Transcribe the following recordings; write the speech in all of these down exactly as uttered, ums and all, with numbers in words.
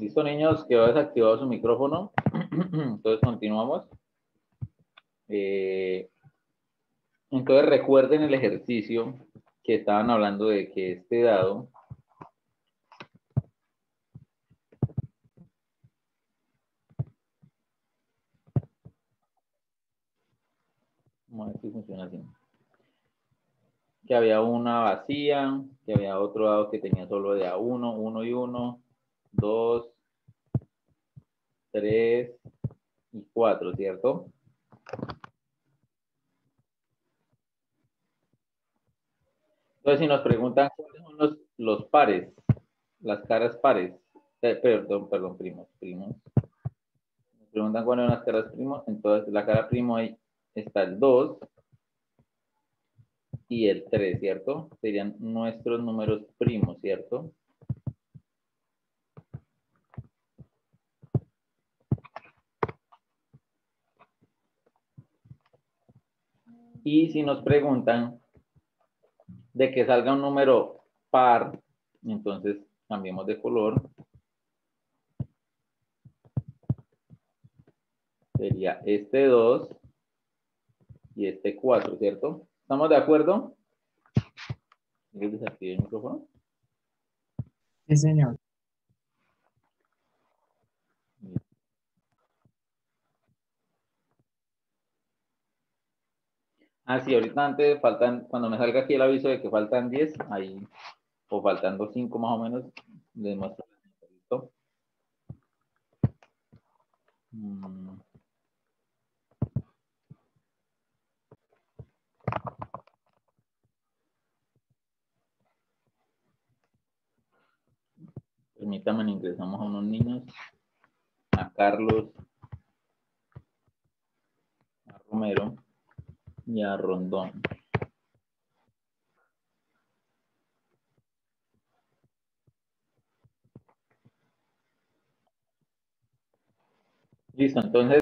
Listo, niños, quedó desactivado su micrófono. Entonces continuamos. Eh, entonces recuerden el ejercicio que estaban hablando de que este dado vamos a ver si funciona así. Que había una vacía, que había otro dado que tenía solo de a uno, uno y uno, dos, tres y cuatro, ¿cierto? Entonces, si nos preguntan cuáles son los, los pares, las caras pares, eh, perdón, perdón, primos, primos. Nos preguntan cuáles son las caras primos, entonces la cara primo ahí está el dos y el tres, ¿cierto? Serían nuestros números primos, ¿cierto? Y si nos preguntan de que salga un número par, entonces cambiemos de color. Sería este dos y este cuatro, ¿cierto? ¿Estamos de acuerdo? ¿Quieres desactivar el micrófono? Sí, señor. Ah, sí, ahorita antes faltan, cuando me salga aquí el aviso de que faltan diez, ahí, o faltando cinco más o menos, les muestro. ¿Listo? Mm. Permítanme, ingresamos a unos niños, a Carlos, a Romero y a Rondón. Listo, entonces,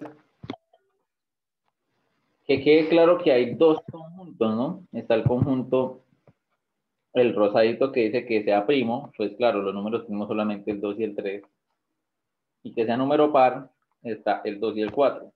que quede claro que hay dos conjuntos, ¿no? Está el conjunto, el rosadito que dice que sea primo, pues claro, los números primos solamente el dos y el tres, y que sea número par, está el dos y el cuatro.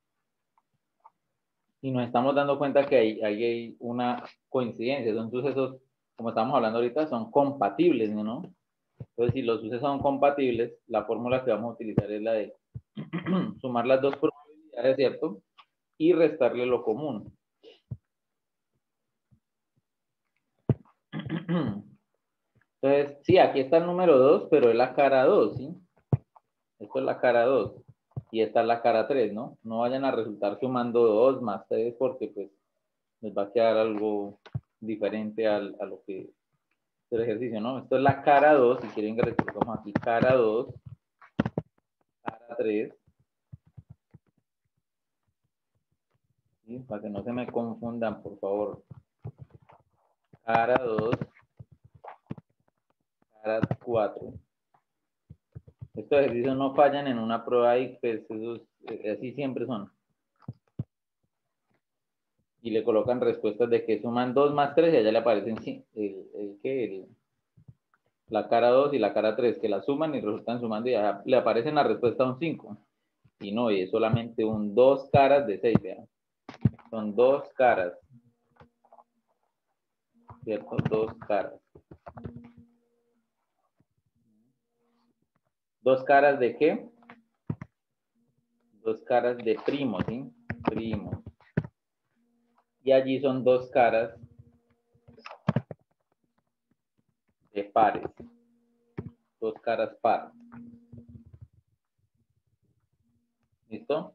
Y nos estamos dando cuenta que hay, hay una coincidencia, son sucesos, como estamos hablando ahorita, son compatibles, ¿no? Entonces, si los sucesos son compatibles, la fórmula que vamos a utilizar es la de sumar las dos probabilidades, ¿cierto? Y restarle lo común. Entonces, sí, aquí está el número dos, pero es la cara dos, ¿sí? Esto es la cara dos. Y esta es la cara tres, ¿no? No vayan a resultar sumando dos más tres porque pues les va a quedar algo diferente al, a lo que es el ejercicio, ¿no? Esto es la cara dos, si quieren que resolvamos aquí, cara dos, cara tres, ¿sí? Para que no se me confundan, por favor. Cara dos, cara cuatro. Estos ejercicios no fallan en una prueba y pues esos, así siempre son. Y le colocan respuestas de que suman dos más tres y allá le aparecen el, el, ¿qué? El, la cara dos y la cara tres, que la suman y resultan sumando y allá le aparecen la respuesta un cinco. Y no, y es solamente un dos caras de seis, vean. Son dos caras. ¿Cierto? Dos caras. ¿Dos caras de qué? Dos caras de primo, ¿sí? Primo. Y allí son dos caras de pares. Dos caras par. ¿Listo?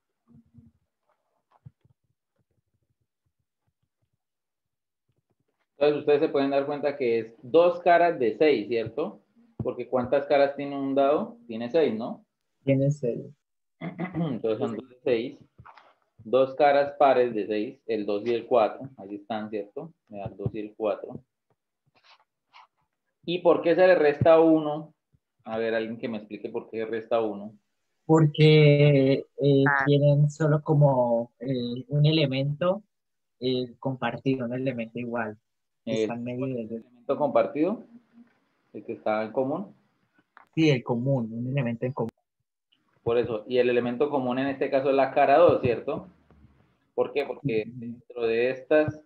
Entonces ustedes se pueden dar cuenta que es dos caras de seis, ¿cierto? Porque ¿cuántas caras tiene un dado? Tiene seis, ¿no? Tiene seis. Entonces son dos de seis. Dos caras pares de seis, el dos y el cuatro. Ahí están, ¿cierto? Me da el dos y el cuatro. ¿Y por qué se le resta uno? A ver, alguien que me explique por qué resta uno. Porque eh, tienen solo como eh, un elemento eh, compartido, un elemento igual, que El, están medidos. el elemento compartido, el que está en común. Sí, el común, un elemento en común. Por eso, y el elemento común en este caso es la cara dos, ¿cierto? ¿Por qué? Porque Ujú. dentro de estas,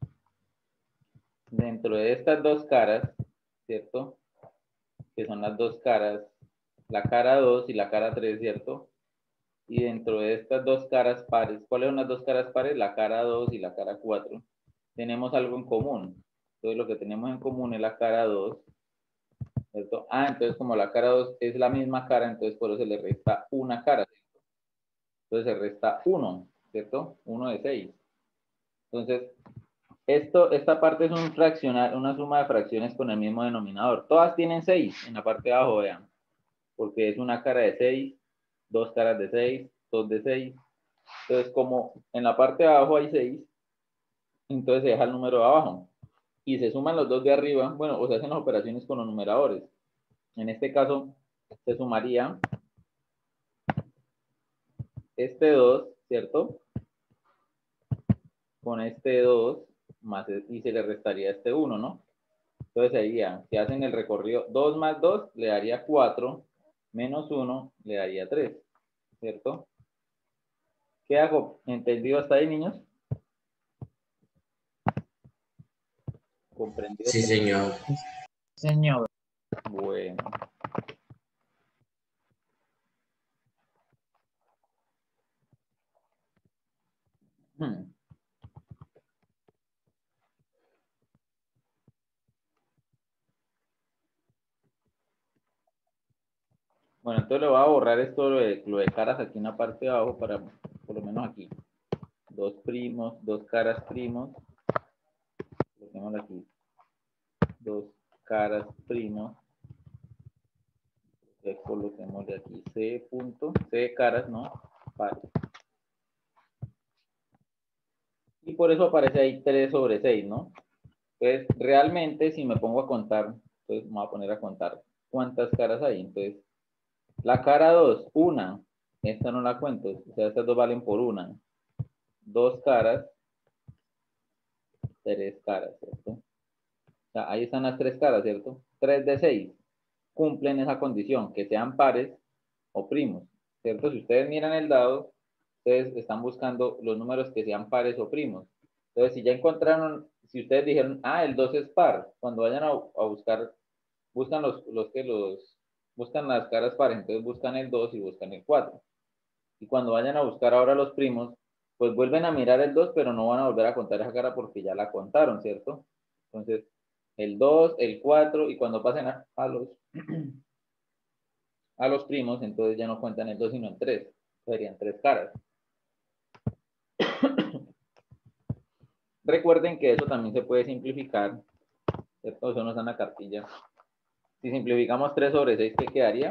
dentro de estas dos caras, ¿cierto? Que son las dos caras, la cara dos y la cara tres, ¿cierto? Y dentro de estas dos caras pares, ¿cuáles son las dos caras pares? La cara dos y la cara cuatro. Tenemos algo en común. Entonces lo que tenemos en común es la cara dos, ¿cierto? Ah, entonces como la cara dos es la misma cara, entonces por eso se le resta una cara, ¿cierto? Entonces se resta uno, ¿cierto? uno de seis. Entonces, esto, esta parte es un fraccional, una suma de fracciones con el mismo denominador. Todas tienen seis en la parte de abajo, vean, porque es una cara de seis, dos caras de seis, dos de seis. Entonces, como en la parte de abajo hay seis, entonces se deja el número de abajo y se suman los dos de arriba. Bueno, o se hacen las operaciones con los numeradores. En este caso, se sumaría este dos, ¿cierto? Con este dos, más, y se le restaría este uno, ¿no? Entonces sería, si hacen el recorrido, dos más dos le daría cuatro, menos uno le daría tres, ¿cierto? ¿Qué hago? ¿Entendido hasta ahí, niños? ¿Comprendido? Sí, señor. Señor, Bueno. Hmm. Bueno, entonces le voy a borrar esto, lo de, lo de caras aquí en la parte de abajo para, por lo menos aquí. Dos primos, dos caras primos. Lo tenemos aquí. Dos caras primos. Ya coloquemos de aquí C punto, C de caras, ¿no? Pares. Y por eso aparece ahí tres sobre seis, ¿no? Entonces, realmente, si me pongo a contar, entonces me voy a poner a contar cuántas caras hay. Entonces, la cara dos, una. Esta no la cuento. O sea, estas dos valen por una. Dos caras, tres caras, ¿cierto? O sea, ahí están las tres caras, ¿cierto? Tres de seis cumplen esa condición, que sean pares o primos, ¿cierto? Si ustedes miran el dado, ustedes están buscando los números que sean pares o primos. Entonces, si ya encontraron, si ustedes dijeron, ah, el dos es par, cuando vayan a, a buscar, buscan los, los que los, buscan las caras pares, entonces buscan el dos y buscan el cuatro. Y cuando vayan a buscar ahora los primos, pues vuelven a mirar el dos, pero no van a volver a contar esa cara porque ya la contaron, ¿cierto? Entonces, el dos, el cuatro, y cuando pasen a, a los a los primos, entonces ya no cuentan el dos, sino en tres. Serían tres caras. Recuerden que eso también se puede simplificar, ¿cierto? Eso no está en la cartilla. Si simplificamos tres sobre seis, ¿qué quedaría?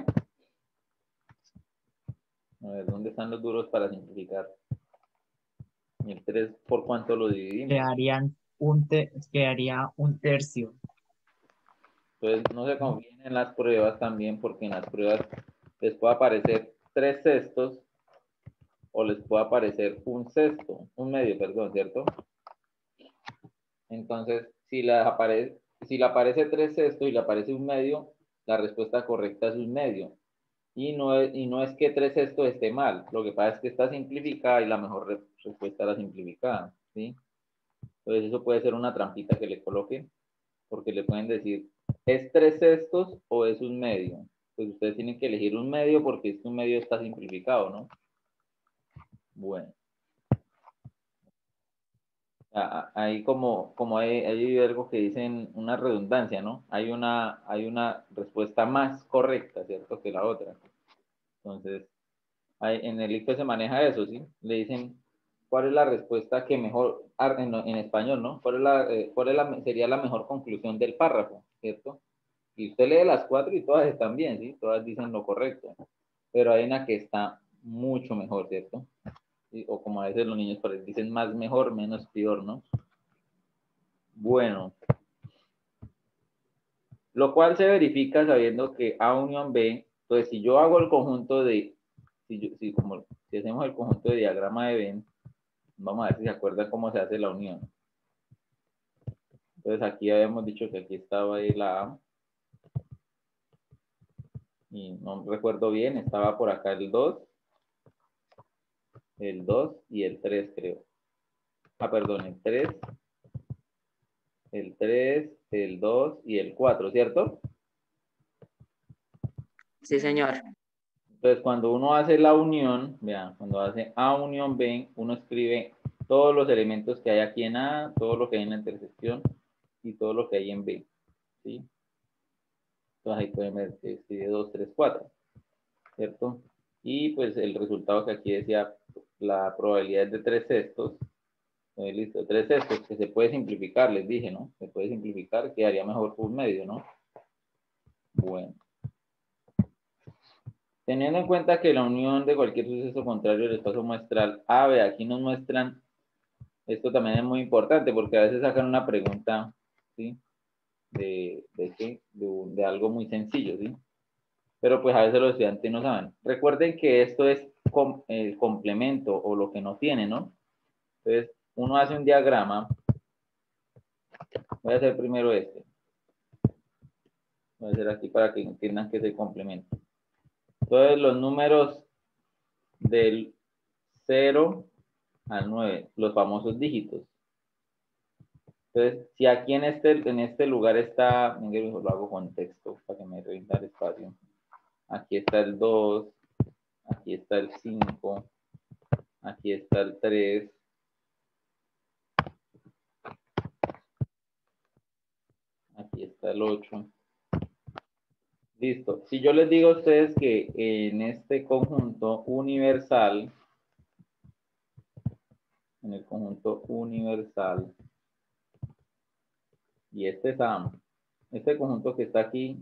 A ver, ¿dónde están los duros para simplificar? ¿Y el tres por cuánto lo dividimos? quedarían un te- quedaría un tercio. Entonces, no se confíen en las pruebas también, porque en las pruebas les puede aparecer tres sextos o les puede aparecer un sexto, un medio, perdón, ¿cierto? Entonces, si le aparece, si le aparece tres sextos y le aparece un medio, la respuesta correcta es un medio. Y no es, y no es que tres sextos esté mal, lo que pasa es que está simplificada y la mejor re- respuesta es la simplificada, ¿sí? Entonces eso puede ser una trampita que le coloquen, porque le pueden decir, ¿es tres sextos o es un medio? Pues ustedes tienen que elegir un medio porque este un medio está simplificado, ¿no? Bueno. Hay como, como hay, hay algo que dicen una redundancia, ¿no? Hay una, hay una respuesta más correcta, ¿cierto? Que la otra. Entonces, hay, en el I C F E se maneja eso, ¿sí? Le dicen, ¿cuál es la respuesta que mejor, en, en español, ¿no? ¿Cuál, es la, eh, cuál es la, sería la mejor conclusión del párrafo, ¿cierto? Y usted lee las cuatro y todas están bien, ¿sí? Todas dicen lo correcto. Pero hay una que está mucho mejor, ¿cierto? ¿Sí? O como a veces los niños dicen más mejor, menos peor, ¿no? Bueno, lo cual se verifica sabiendo que A unión B, entonces si yo hago el conjunto de, si, yo, si, como, si hacemos el conjunto de diagrama de Venn, vamos a ver si se acuerdan cómo se hace la unión. Entonces aquí habíamos dicho que aquí estaba ahí la A y no recuerdo bien, estaba por acá el dos, el dos y el tres creo. Ah, perdón, el tres, el tres, el dos y el cuatro, ¿cierto? Sí, señor. Entonces, cuando uno hace la unión, vean, cuando hace A unión B, uno escribe todos los elementos que hay aquí en A, todo lo que hay en la intersección y todo lo que hay en B, ¿sí? Entonces ahí pueden ver que escribe dos, tres, cuatro, ¿cierto? Y pues el resultado que aquí decía, la probabilidad es de tres sextos. Eh, listo, tres sextos, que se puede simplificar, les dije, ¿no? Se puede simplificar, quedaría mejor por un medio, ¿no? Bueno. Teniendo en cuenta que la unión de cualquier suceso contrario del espacio muestral A, ve, aquí nos muestran, esto también es muy importante porque a veces sacan una pregunta, ¿sí? De, de, ¿qué? de, de algo muy sencillo, ¿sí? Pero pues a veces los estudiantes no saben. Recuerden que esto es com, el complemento o lo que no tiene, ¿no? Entonces, uno hace un diagrama. Voy a hacer primero este. Voy a hacer aquí para que entiendan que es el complemento. Entonces, los números del cero al nueve, los famosos dígitos. Entonces, si aquí en este, en este lugar está, lo hago con texto para que me revienta el espacio. Aquí está el dos, aquí está el cinco, aquí está el tres, aquí está el ocho. Listo. Si yo les digo a ustedes que en este conjunto universal, en el conjunto universal, y este es A, este conjunto que está aquí,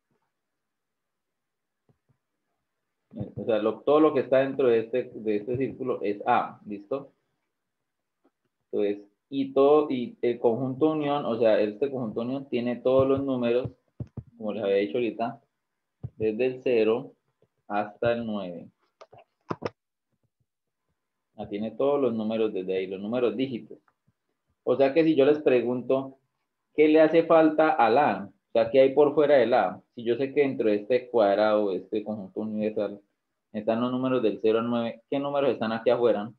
o sea, lo, todo lo que está dentro de este, de este círculo es A, ¿listo? Entonces, y todo, y el conjunto unión, o sea, este conjunto unión tiene todos los números, como les había dicho ahorita, desde el cero hasta el nueve. Ah, tiene todos los números desde ahí, los números dígitos. O sea que si yo les pregunto, ¿qué le hace falta al A? O sea, ¿qué hay por fuera del A? Si yo sé que dentro de este cuadrado, este conjunto universal, están los números del cero al nueve, ¿qué números están aquí afuera?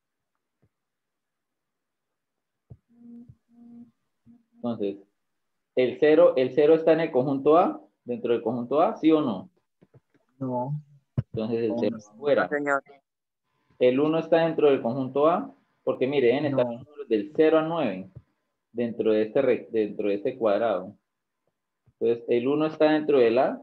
Entonces, ¿el cero, el cero está en el conjunto A? ¿Dentro del conjunto A? ¿Sí o no? No. Entonces el cero No, está afuera. No, señor. El uno está dentro del conjunto A, porque miren, están los no, números del cero al nueve dentro de este, re- dentro de este cuadrado. Entonces, el uno está dentro del A,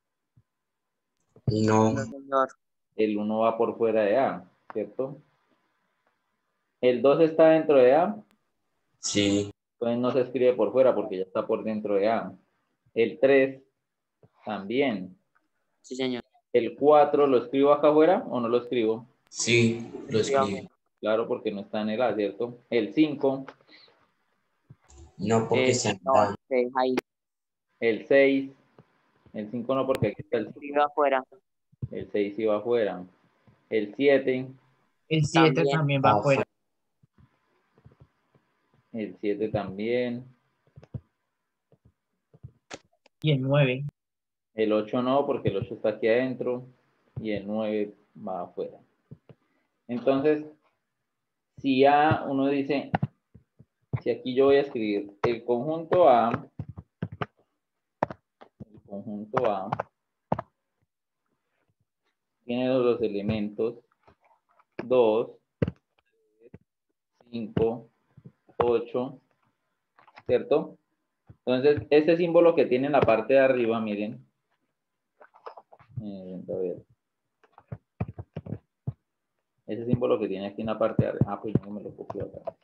No, No, señor. el uno va por fuera de A, ¿cierto? El dos está dentro de A, sí, entonces no se escribe por fuera porque ya está por dentro de A. El tres también. Sí, señor. El cuatro, ¿lo escribo acá afuera o no lo escribo? sí, lo escribí. Claro, porque no está en el A, ¿cierto? El cinco, No porque Eh, se no, anda. se deja ahí. el seis, el cinco no porque aquí está el Escribe cinco, afuera. el seis iba afuera. El siete, el siete También. también va Ah, afuera. el siete también. Y el nueve. El ocho no, porque el ocho está aquí adentro. Y el nueve va afuera. Entonces, si A, uno dice, si aquí yo voy a escribir el conjunto A, el conjunto A, tiene los elementos dos, cinco, ocho, ¿cierto? Entonces, este símbolo que tiene en la parte de arriba, miren, eh, a ver, ese símbolo que tiene aquí en la parte de arriba, ah, pues yo no me lo copio acá.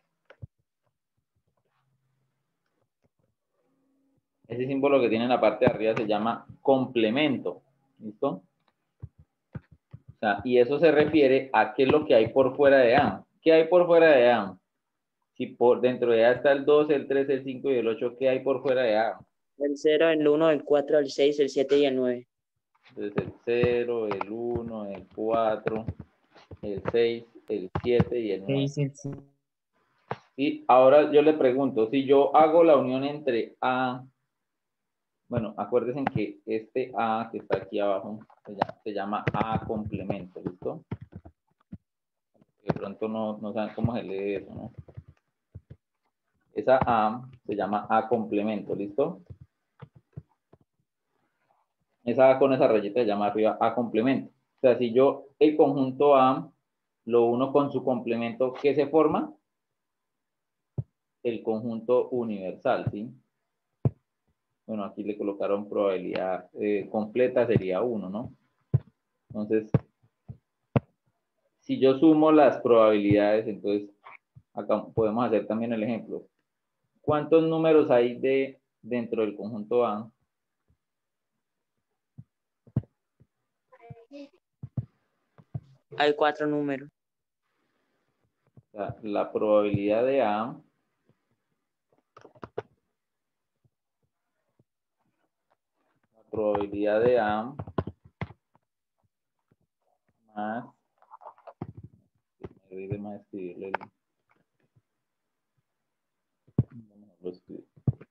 Ese símbolo que tiene en la parte de arriba se llama complemento, ¿listo? O sea, y eso se refiere a qué es lo que hay por fuera de A. ¿Qué hay por fuera de A? Si por dentro de A está el dos, el tres, el cinco y el ocho, ¿qué hay por fuera de A? El cero, el uno, el cuatro, el seis, el siete y el nueve. Entonces el cero, el uno, el cuatro, el seis, el siete y el nueve. seis, el cinco. Y ahora yo le pregunto, si yo hago la unión entre A Bueno, acuérdense que este A que está aquí abajo se llama, se llama A complemento, ¿listo? De pronto no, no saben cómo se lee eso, ¿no? Esa A se llama A complemento, ¿listo? Esa A con esa rayita se llama arriba A complemento. O sea, si yo el conjunto A lo uno con su complemento, ¿qué se forma? El conjunto universal, ¿sí? Bueno, aquí le colocaron probabilidad eh, completa, sería uno, ¿no? Entonces, si yo sumo las probabilidades, entonces acá podemos hacer también el ejemplo. ¿Cuántos números hay de dentro del conjunto A? Hay cuatro números. O sea, la probabilidad de A la probabilidad de A más me olvidé más escribirle el, no, lo escribo.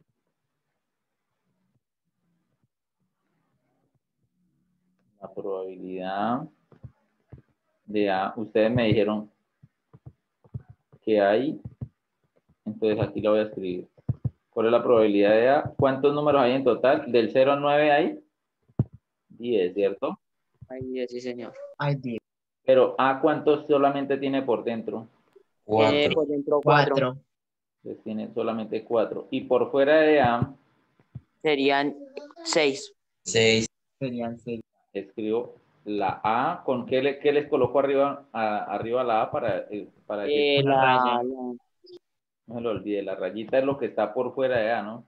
La probabilidad de A, ustedes me dijeron que hay, entonces aquí lo voy a escribir. ¿Cuál es la probabilidad de A? ¿Cuántos números hay en total? Del cero al nueve hay diez, ¿cierto? Hay diez, sí, señor. Hay diez. Pero A, ¿cuántos solamente tiene por dentro? Tiene Cuatro. por dentro cuatro. Cuatro. Entonces tiene solamente cuatro. Y por fuera de A, Serían seis. Seis. Serían seis. escribo la A, ¿con qué, le, qué les coloco arriba a, arriba la A para, eh, para decir? Eh, Una la, raya. la- No se lo olvide, la rayita es lo que está por fuera de A, ¿no?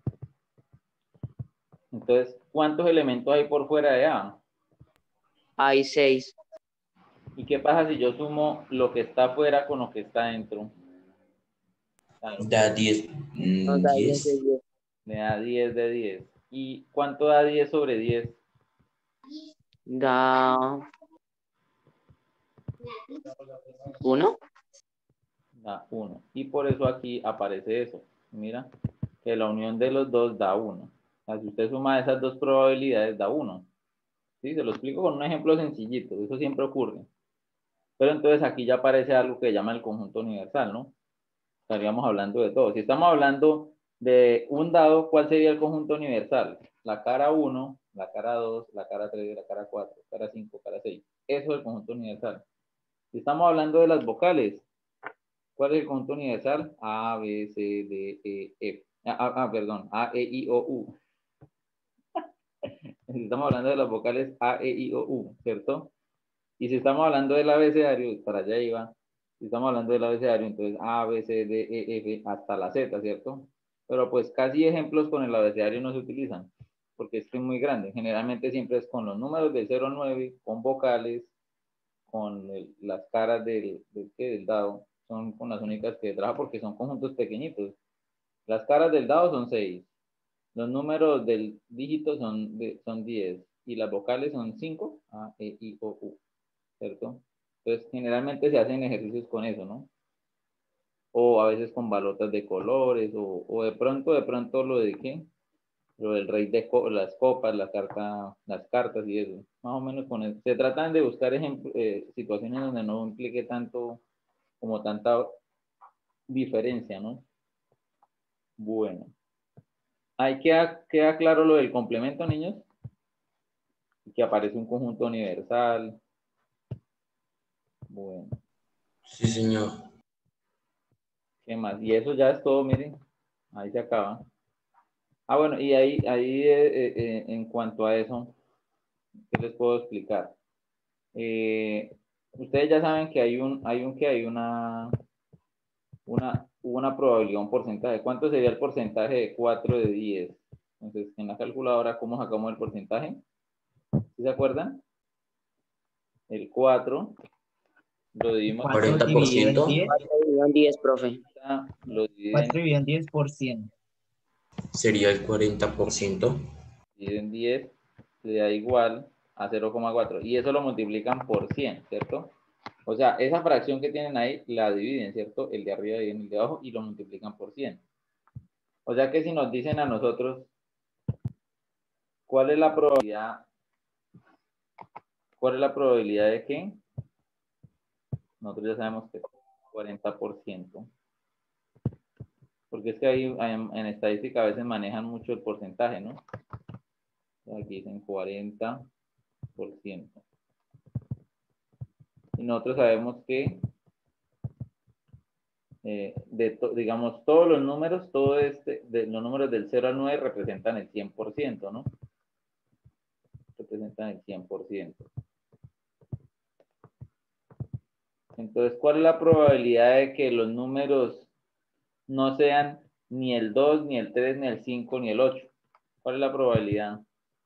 Entonces, ¿cuántos elementos hay por fuera de A? hay seis. ¿Y qué pasa si yo sumo lo que está afuera con lo que está dentro? Claro, Da diez. mm, Nos da diez de diez. diez. me da diez de diez. ¿Y cuánto da diez sobre diez? Da uno. Da uno. Y por eso aquí aparece eso. Mira, que la unión de los dos da uno. O sea, si usted suma esas dos probabilidades, da uno. ¿Sí? Se lo explico con un ejemplo sencillito. Eso siempre ocurre. Pero entonces aquí ya aparece algo que llama el conjunto universal, ¿no? Estaríamos hablando de todo. Si estamos hablando de un dado, ¿cuál sería el conjunto universal? La cara uno, la cara dos, la cara tres, la cara cuatro, cara cinco, cara seis. Eso es el conjunto universal. Si estamos hablando de las vocales, ¿cuál es el conjunto universal? A, B, C, D, E, F. Ah, ah, ah, perdón. A, E, I, O, U. Si estamos hablando de las vocales A, E, I, O, U, ¿cierto? Y si estamos hablando del abecedario, para allá iba. Si estamos hablando del abecedario, entonces A, B, C, D, E, F, hasta la Z, ¿cierto? Pero pues casi ejemplos con el abecedario no se utilizan, porque es que es muy grande. Generalmente siempre es con los números del cero al nueve, con vocales, con el, las caras del, del, del dado. Son con las únicas que trabaja porque son conjuntos pequeñitos. Las caras del dado son seis. Los números del dígito son, de, son diez. Y las vocales son cinco. A, E, I, O, U. ¿Cierto? Entonces, generalmente se hacen ejercicios con eso, ¿no? O a veces con balotas de colores, o, o de pronto, de pronto lo de qué, lo del rey de co las copas, la carta, las cartas y eso. Más o menos con eso. Se tratan de buscar eh, situaciones donde no implique tanto, como tanta diferencia, ¿no? Bueno. Ahí queda, queda claro lo del complemento, niños. Que aparece un conjunto universal. Bueno. Sí, señor. ¿Qué más? Y eso ya es todo, miren. Ahí se acaba. Ah, bueno, y ahí, ahí eh, eh, en cuanto a eso, ¿qué les puedo explicar? Eh, ustedes ya saben que hay un, hay un que hay una, una, una probabilidad, un porcentaje. ¿Cuánto sería el porcentaje de cuatro de diez? Entonces, en la calculadora, ¿cómo sacamos el porcentaje? ¿Sí se acuerdan? El cuatro lo dividimos cuatro cuarenta por dividido en ciento. diez. cuatro dividido en diez, profe. lo dividen, cuatro dividido en diez por cien. Sería el cuarenta por ciento. dividen diez, le da igual a cero coma cuatro. Y eso lo multiplican por cien, ¿cierto? O sea, esa fracción que tienen ahí la dividen, ¿cierto? El de arriba y el de abajo y lo multiplican por cien. O sea que si nos dicen a nosotros ¿cuál es la probabilidad? ¿Cuál es la probabilidad de que? Nosotros ya sabemos que cuarenta por ciento. Porque es que ahí en, en estadística a veces manejan mucho el porcentaje, ¿no? Aquí dicen cuarenta por ciento. Y nosotros sabemos que, eh, de to, digamos, todos los números, todo este, de, los números del cero al nueve representan el cien por ciento, ¿no? Representan el cien por ciento. Entonces, ¿cuál es la probabilidad de que los números no sean ni el dos, ni el tres, ni el cinco, ni el ocho? ¿Cuál es la probabilidad?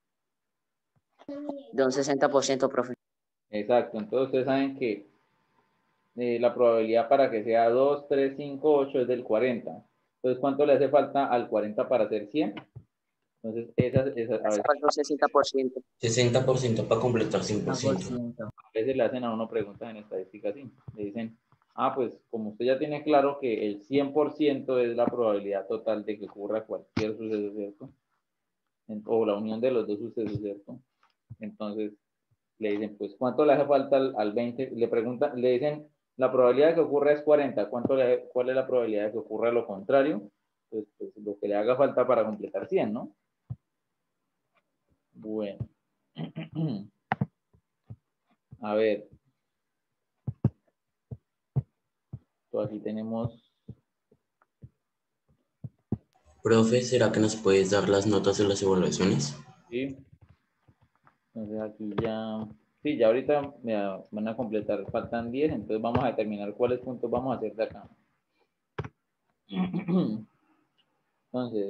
De un sesenta por ciento, profe. Exacto. Entonces, ustedes saben que eh, la probabilidad para que sea dos, tres, cinco, ocho es del cuarenta. Entonces, ¿cuánto le hace falta al cuarenta para hacer cien? Entonces, esa, esa, a Hace veces, falta un sesenta por ciento. sesenta por ciento para completar cien por cien por ciento. ciento. a veces le hacen a uno preguntas en estadística así. Le dicen, ah, pues como usted ya tiene claro que el cien por ciento es la probabilidad total de que ocurra cualquier suceso, ¿cierto? O la unión de los dos sucesos, ¿cierto? Entonces, le dicen, pues, ¿cuánto le hace falta al, al veinte? Le preguntan, le dicen, la probabilidad de que ocurra es cuarenta. ¿Cuánto le, ¿Cuál es la probabilidad de que ocurra lo contrario? Pues, pues lo que le haga falta para completar cien, ¿no? Bueno. A ver. Entonces, aquí tenemos... Profe, ¿será que nos puedes dar las notas de las evaluaciones? Sí. Entonces, aquí ya... Sí, ya ahorita me van a completar, faltan diez, entonces vamos a determinar cuáles puntos vamos a hacer de acá. Entonces,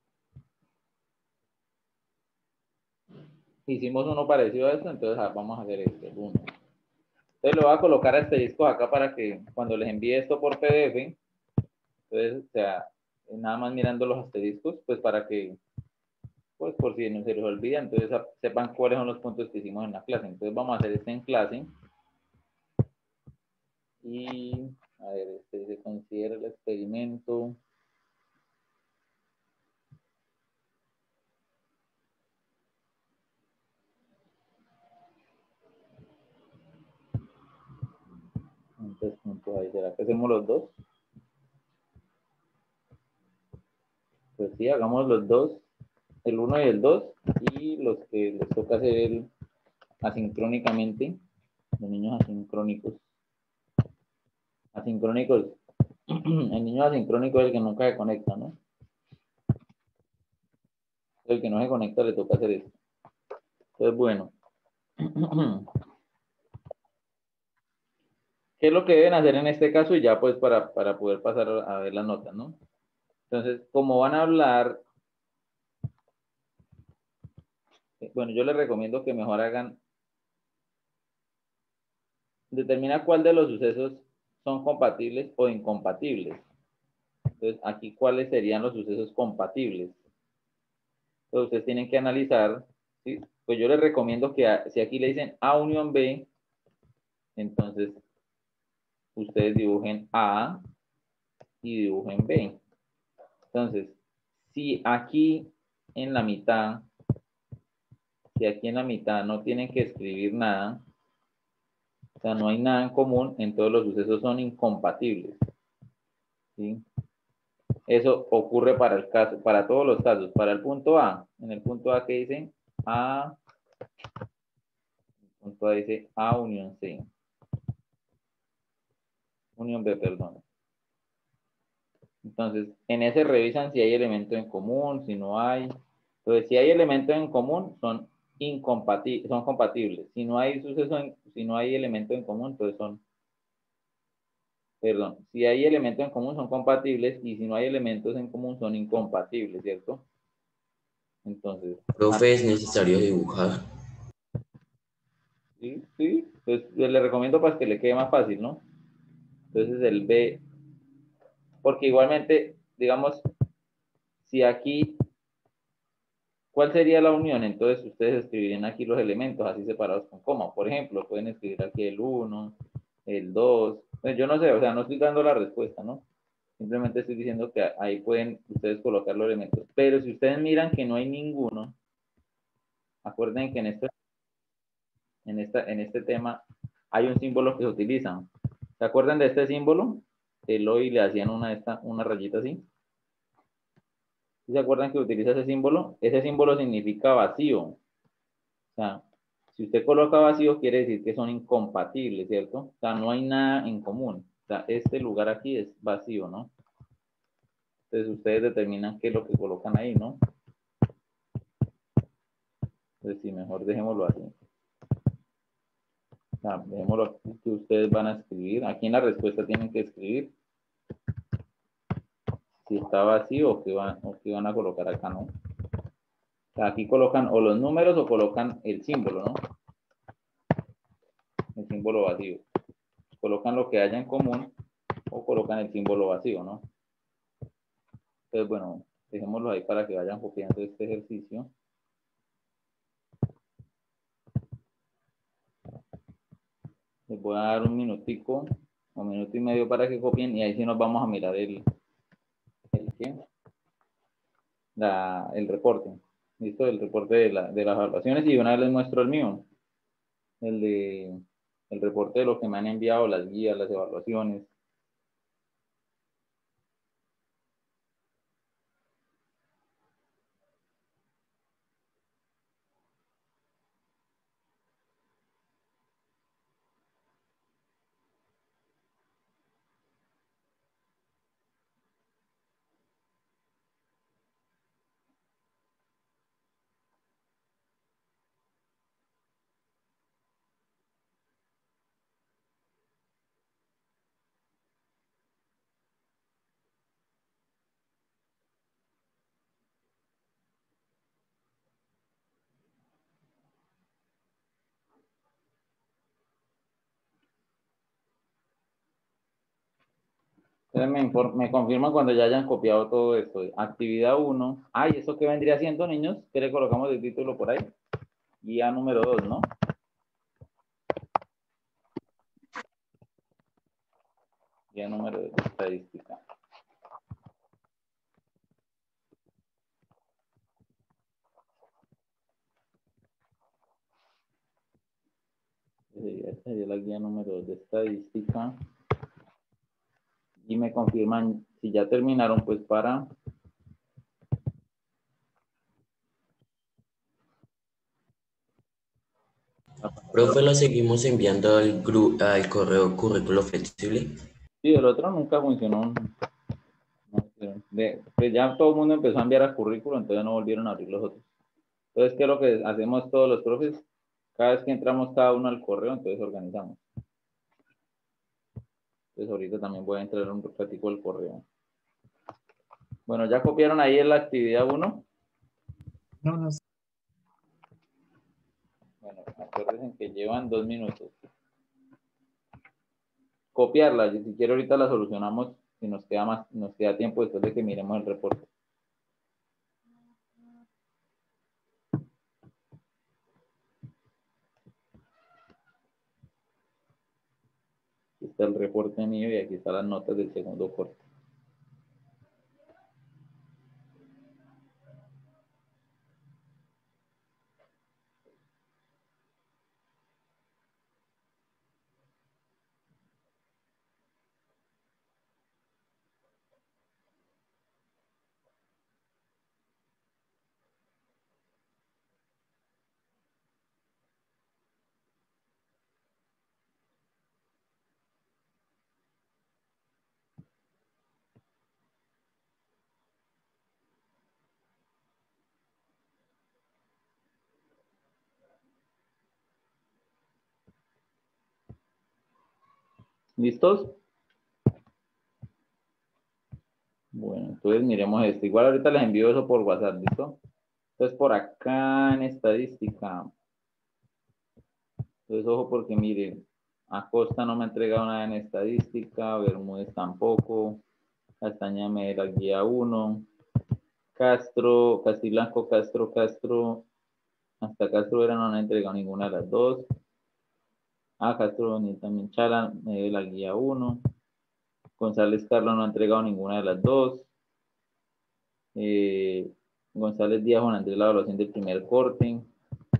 hicimos uno parecido a esto, entonces vamos a hacer este, el uno. Entonces lo voy a colocar a asteriscos acá para que cuando les envíe esto por P D F, entonces, o sea, nada más mirando los asteriscos, pues para que, pues por si no se les olvida, entonces sepan cuáles son los puntos que hicimos en la clase. Entonces vamos a hacer este en clase. Y, a ver, este se considera el experimento. Entonces, puntos ahí, ¿será que hacemos los dos? Pues sí, hagamos los dos, el uno y el dos, y los que les toca hacer el asincrónicamente, los niños asincrónicos. Asincrónicos, el niño asincrónico es el que nunca se conecta, ¿no? El que no se conecta le toca hacer esto. Entonces, bueno. ¿Qué es lo que deben hacer en este caso? Y ya pues para, para poder pasar a ver las notas, ¿no? Entonces, como van a hablar, bueno, yo les recomiendo que mejor hagan, determina cuál de los sucesos son compatibles o incompatibles. Entonces, aquí cuáles serían los sucesos compatibles. Entonces, ustedes tienen que analizar, ¿sí? Pues yo les recomiendo que a, si aquí le dicen A unión B, entonces ustedes dibujen A y dibujen B. Entonces, si aquí en la mitad, si aquí en la mitad no tienen que escribir nada, o sea, no hay nada en común, entonces los sucesos son incompatibles. ¿Sí? Eso ocurre para el caso, para todos los casos. Para el punto A, en el punto A que dice A, el punto A dice A unión C. Unión B, perdón. Entonces, en ese revisan si hay elementos en común, si no hay. Entonces, si hay elementos en común, son incompatibles, son compatibles. Si no hay suceso, en, si no hay elementos en común, entonces son, perdón, si hay elementos en común, son compatibles, y si no hay elementos en común, son incompatibles, ¿cierto? Entonces, Profe, ¿es necesario dibujar? sí, sí, pues yo le recomiendo para que le quede más fácil, ¿no? Entonces el B, porque igualmente, digamos, si aquí, ¿cuál sería la unión? Entonces ustedes escribirían aquí los elementos así separados con coma. Por ejemplo, pueden escribir aquí el uno, el dos. Pues yo no sé, o sea, no estoy dando la respuesta, ¿no? Simplemente estoy diciendo que ahí pueden ustedes colocar los elementos. Pero si ustedes miran que no hay ninguno, Acuerden que en este, en esta, en este tema hay un símbolo que se utiliza. ¿Se acuerdan de este símbolo? El hoy le hacían una, esta, una rayita así. ¿Sí se acuerdan que utiliza ese símbolo? Ese símbolo significa vacío. O sea, si usted coloca vacío, quiere decir que son incompatibles, ¿cierto? O sea, no hay nada en común. O sea, este lugar aquí es vacío, ¿no? Entonces ustedes determinan qué es lo que colocan ahí, ¿no? Entonces, sí, mejor dejémoslo así. O sea, dejémoslo aquí, que ustedes van a escribir. Aquí en la respuesta tienen que escribir si está vacío o qué van, o qué van a colocar acá, ¿no? O sea, aquí colocan o los números o colocan el símbolo, ¿no? El símbolo vacío. Colocan lo que haya en común o colocan el símbolo vacío, ¿no? Entonces, bueno, dejémoslo ahí para que vayan copiando este ejercicio. Les voy a dar un minutico, un minuto y medio para que copien y ahí sí nos vamos a mirar el, el, ¿qué? La, el reporte. ¿Listo? El reporte de, la, de las evaluaciones y una vez les muestro el mío. El de el reporte de lo que me han enviado, las guías, las evaluaciones. Entonces me, inform, me confirman cuando ya hayan copiado todo esto. Actividad uno. Ay, ¿eso qué vendría siendo, niños? ¿Qué le colocamos de título por ahí? Guía número dos, ¿no? Guía número dos de estadística. Esta sería la guía número dos de estadística. Y me confirman si ya terminaron, pues para... Profe, lo seguimos enviando al, gru al correo currículo flexible. Sí, el otro nunca funcionó. De, pues ya todo el mundo empezó a enviar a currículo, entonces no volvieron a abrir los otros. Entonces, ¿qué es lo que hacemos todos los profes? Cada vez que entramos cada uno al correo, entonces organizamos. Entonces ahorita también voy a entrar un ratico al correo. Bueno, ¿ya copiaron ahí en la actividad uno? No, no sé. Bueno, acuérdense que llevan dos minutos. Copiarla, si quiero ahorita la solucionamos y nos queda más, nos queda tiempo después de que miremos el reporte. Aquí está el reporte mío y aquí están las notas del segundo corte. ¿Listos? Bueno, entonces miremos esto. Igual ahorita les envío eso por WhatsApp, ¿listo? Entonces por acá en estadística. Entonces ojo porque miren, Acosta no me ha entregado nada en estadística, Bermúdez tampoco, Castaña me da la guía uno, Castro, Castiblanco, Castro, Castro, hasta Castro Vera no me ha entregado ninguna de las dos. Ah, Castro ni también Chala me dio la guía uno. González Carlos no ha entregado ninguna de las dos. Eh, González Díaz Juan Andrés la evaluación del primer corte.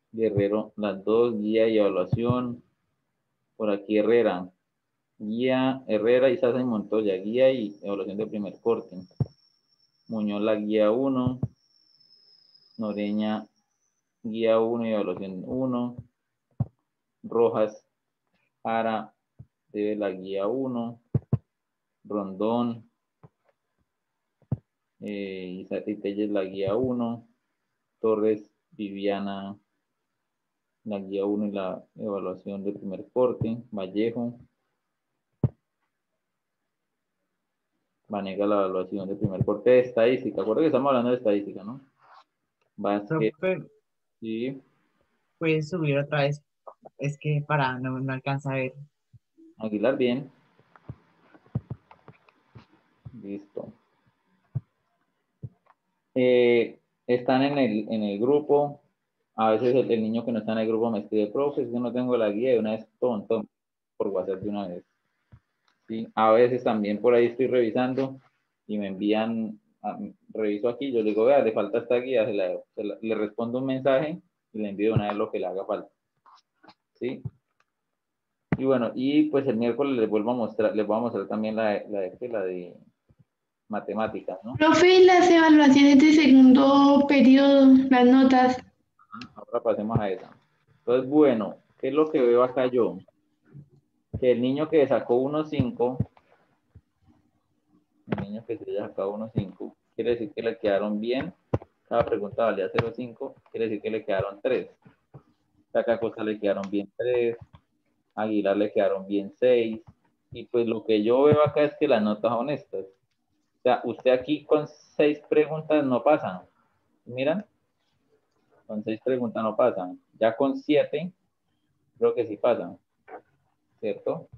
Guerrero, las dos, guía y evaluación. Por aquí Herrera. Guía, Herrera, Isaza y Montoya. Guía y evaluación de primer corte. Muñoz, la guía uno. Noreña, guía uno y evaluación uno. Rojas, Ara, de la guía uno. Rondón, eh, Isati Telles, la guía uno. Torres, Viviana, la guía uno y la evaluación de primer corte. Vallejo, Vanega, la evaluación de primer corte de estadística. Acuerdo que estamos hablando de estadística, ¿no? Vázquez, Profe, sí. ¿puedes subir otra vez? Es que para, no, no alcanza a ver. Aguilar, bien. Listo. Eh, están en el, en el grupo. A veces el, el niño que no está en el grupo me escribe, profe, es que no tengo la guía, de una vez tonto por WhatsApp de una vez. ¿Sí? A veces también por ahí estoy revisando y me envían, a, reviso aquí, yo le digo, vea, le falta esta guía, se la, se la, le respondo un mensaje y le envío de una vez lo que le haga falta. ¿Sí? Y bueno, y pues el miércoles les vuelvo a mostrar, les voy a mostrar también la de, la de, la de matemáticas, ¿no? Profe, las evaluaciones de segundo periodo, las notas. Ahora pasemos a esa. Entonces, bueno, ¿qué es lo que veo acá yo? Que el niño que sacó uno punto cinco, el niño que se sacó uno punto cinco, quiere decir que le quedaron bien. Cada pregunta valía cero punto cinco, quiere decir que le quedaron tres. Saca Costa le quedaron bien tres, Aguilar le quedaron bien seis. Y pues lo que yo veo acá es que las notas son estas. O sea, usted aquí con seis preguntas no pasan. Miran, con seis preguntas no pasan. Ya con siete, creo que sí pasan. ¿Cierto?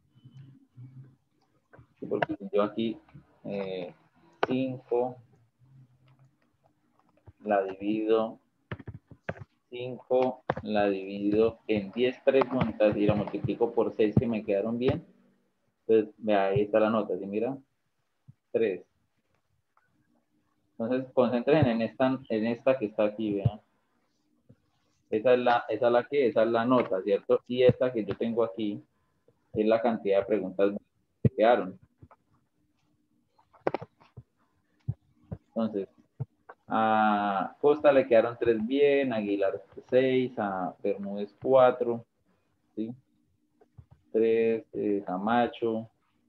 Sí, porque yo aquí eh, cinco la divido, cinco la divido en diez preguntas y la multiplico por seis que me quedaron bien. Entonces, vea, ahí está la nota, ¿sí mira? tres. Entonces, concéntrense en esta, en esta que está aquí, vean. Esa es la, esa es la que, esa es la nota, ¿cierto? Y esta que yo tengo aquí es la cantidad de preguntas que quedaron. Entonces, a Costa le quedaron tres bien, a Aguilar seis, a Bermúdez cuatro, ¿sí? tres, eh, Camacho.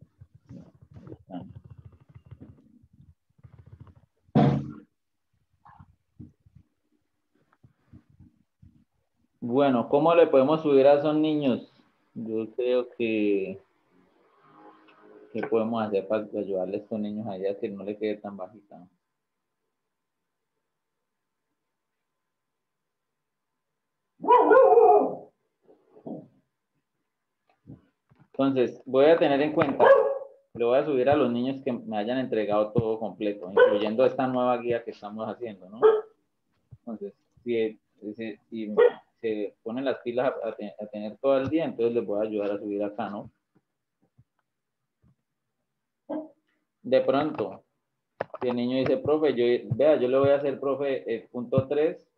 Bueno, ¿cómo le podemos subir a esos niños? Yo creo que, que podemos hacer para ayudarle a estos niños a ella que no le quede tan bajita. Entonces, voy a tener en cuenta, le voy a subir a los niños que me hayan entregado todo completo, incluyendo esta nueva guía que estamos haciendo, ¿no? Entonces, si, si, si se ponen las pilas a, a, a tener todo el día, entonces les voy a ayudar a subir acá, ¿no? De pronto, si el niño dice, profe, yo, vea, yo le voy a hacer, profe, el punto tres,